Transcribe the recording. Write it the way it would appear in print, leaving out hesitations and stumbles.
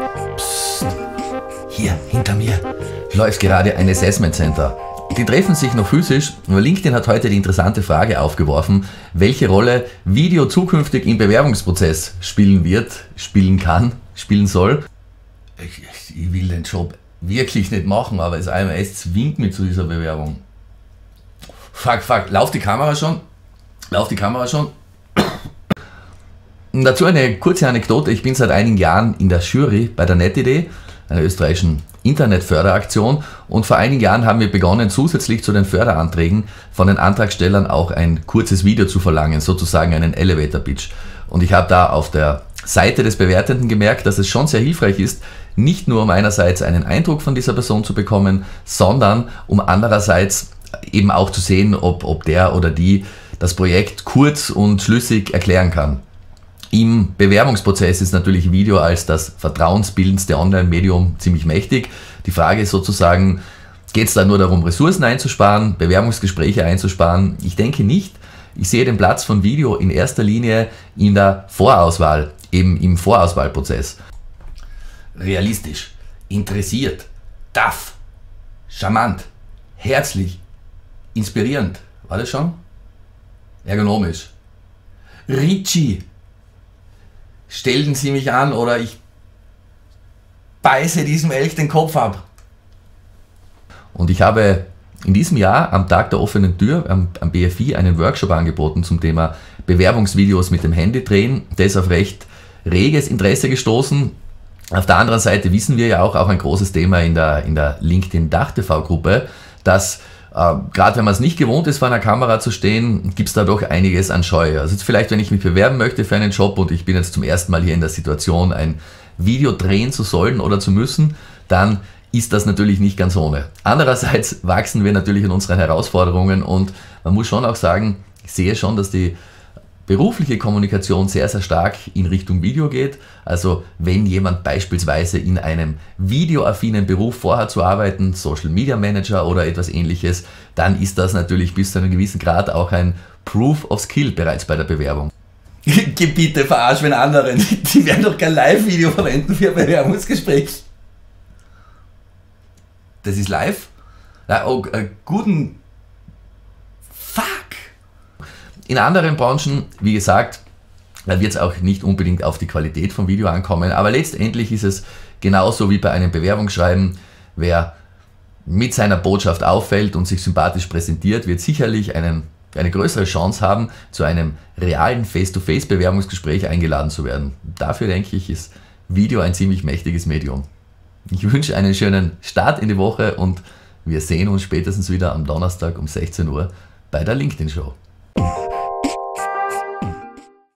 Psst. Hier, hinter mir, läuft gerade ein Assessment Center. Die treffen sich noch physisch, aber LinkedIn hat heute die interessante Frage aufgeworfen, welche Rolle Video zukünftig im Bewerbungsprozess spielen wird, spielen kann, spielen soll. Ich will den Job wirklich nicht machen, aber das AMS zwingt mich zu dieser Bewerbung. Fuck, lauft die Kamera schon? Lauft die Kamera schon? Und dazu eine kurze Anekdote. Ich bin seit einigen Jahren in der Jury bei der NetIdee, einer österreichischen Internetförderaktion, und vor einigen Jahren haben wir begonnen, zusätzlich zu den Förderanträgen von den Antragstellern auch ein kurzes Video zu verlangen, sozusagen einen Elevator Pitch. Und ich habe da auf der Seite des Bewertenden gemerkt, dass es schon sehr hilfreich ist, nicht nur um einerseits einen Eindruck von dieser Person zu bekommen, sondern um andererseits eben auch zu sehen, ob der oder die das Projekt kurz und schlüssig erklären kann. Im Bewerbungsprozess ist natürlich Video als das vertrauensbildendste Online-Medium ziemlich mächtig. Die Frage ist sozusagen, geht es da nur darum, Ressourcen einzusparen, Bewerbungsgespräche einzusparen? Ich denke nicht. Ich sehe den Platz von Video in erster Linie in der Vorauswahl, eben im Vorauswahlprozess. Realistisch, interessiert, tough, charmant, herzlich, inspirierend. War das schon? Ergonomisch. Ricci. Stellen Sie mich an oder ich beiße diesem Elch den Kopf ab. Und ich habe in diesem Jahr am Tag der offenen Tür am BFI einen Workshop angeboten zum Thema Bewerbungsvideos mit dem Handy drehen. Der ist auf recht reges Interesse gestoßen. Auf der anderen Seite wissen wir ja auch ein großes Thema in der LinkedIn Dach-TV-Gruppe, dass gerade wenn man es nicht gewohnt ist, vor einer Kamera zu stehen, gibt es da doch einiges an Scheu. Also jetzt vielleicht, wenn ich mich bewerben möchte für einen Job und ich bin jetzt zum ersten Mal hier in der Situation, ein Video drehen zu sollen oder zu müssen, dann ist das natürlich nicht ganz ohne. Andererseits wachsen wir natürlich an unseren Herausforderungen und man muss schon auch sagen, ich sehe schon, dass die berufliche Kommunikation sehr, sehr stark in Richtung Video geht. Also wenn jemand beispielsweise in einem videoaffinen Beruf vorhat zu arbeiten, Social Media Manager oder etwas ähnliches, dann ist das natürlich bis zu einem gewissen Grad auch ein Proof of Skill bereits bei der Bewerbung. Geh bitte, verarsch den anderen. Die werden doch kein Live-Video verwenden für ein Bewerbungsgespräch. Das ist live? Oh, guten... Fuck! In anderen Branchen, wie gesagt, da wird es auch nicht unbedingt auf die Qualität vom Video ankommen, aber letztendlich ist es genauso wie bei einem Bewerbungsschreiben. Wer mit seiner Botschaft auffällt und sich sympathisch präsentiert, wird sicherlich eine größere Chance haben, zu einem realen Face-to-Face-Bewerbungsgespräch eingeladen zu werden. Dafür denke ich, ist Video ein ziemlich mächtiges Medium. Ich wünsche einen schönen Start in die Woche und wir sehen uns spätestens wieder am Donnerstag um 16 Uhr bei der LinkedIn Show.